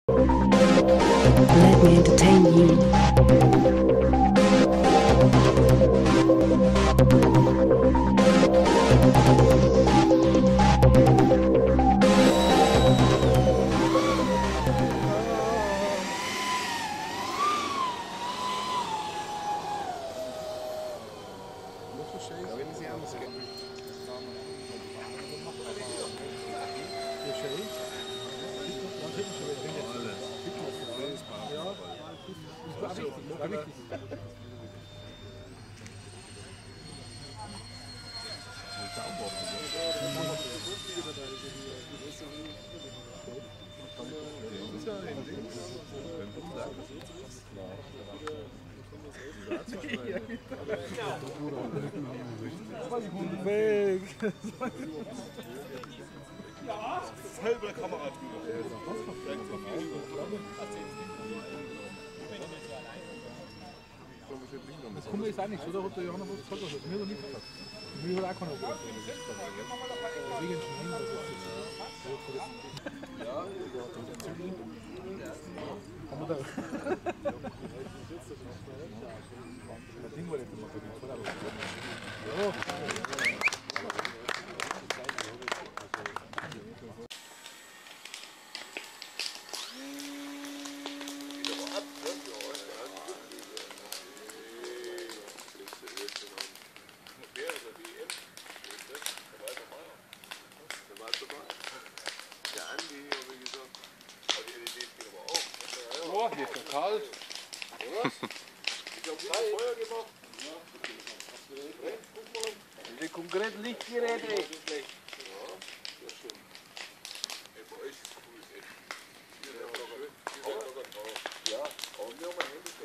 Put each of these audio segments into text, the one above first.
Let me entertain you. Selber Kamera drüber. Das Kummer ist auch nichts, oder? Hat der Johanna was gesagt? Also, mir hat er nichts gesagt. Mir hat auch keiner gesagt. Wegen schon hin, das ist ja, kann man da. Das Ding war jetzt immer so. Ja. Hier ist noch kalt. Was? Ich habe Feuer gemacht. Die konkret Lichtgeräte. Ja, sehr schön. Ey, bei euch ist cool, echt. Hier ist sogar drauf. Ja, brauchen wir auch mal Handy.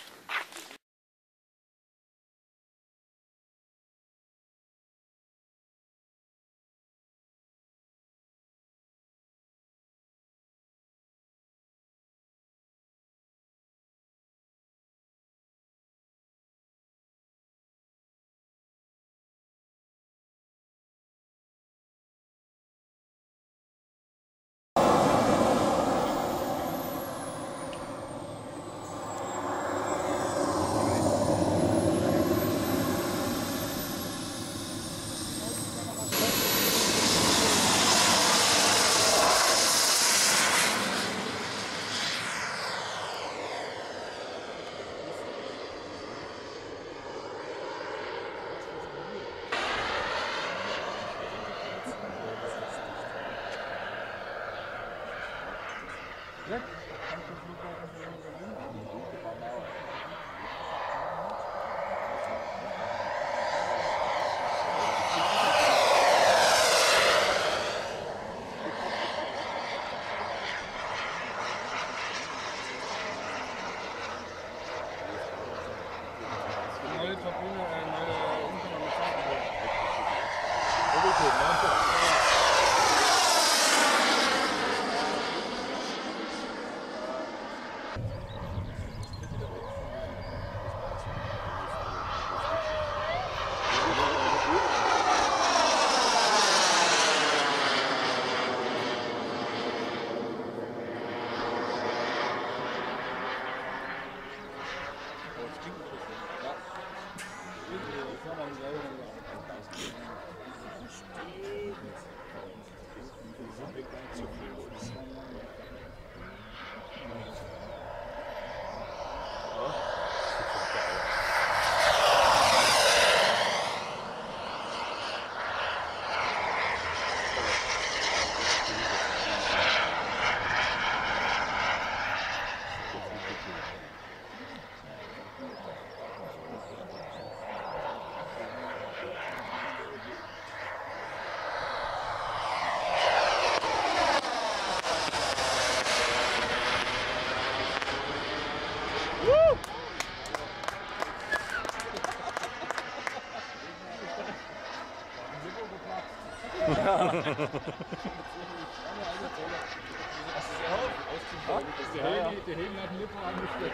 Der Heben hat den Lippen angesteckt.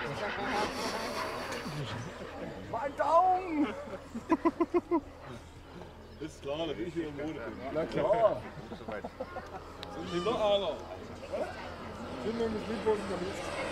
Mein Daumen! Ist klar, da bin ich wieder im Monat. Na klar! Sind Sie noch einer? Zündung des Liedbogen damit.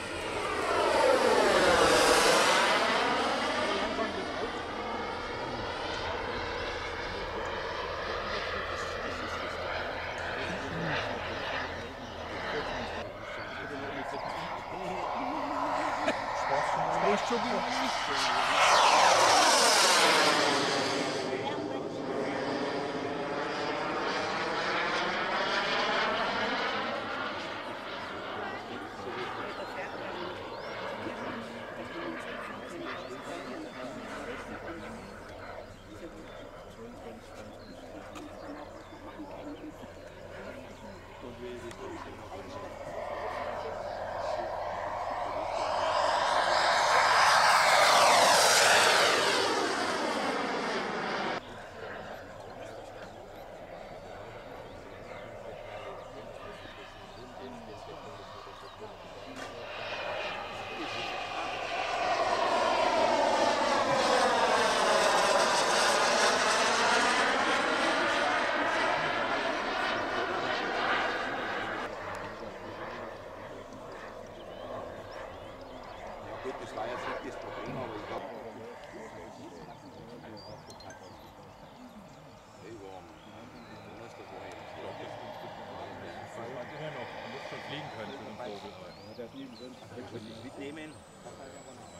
Das war jetzt nicht das Problem, aber ich glaube. Immer noch, man muss schon fliegen können für den Vogel. Mitnehmen.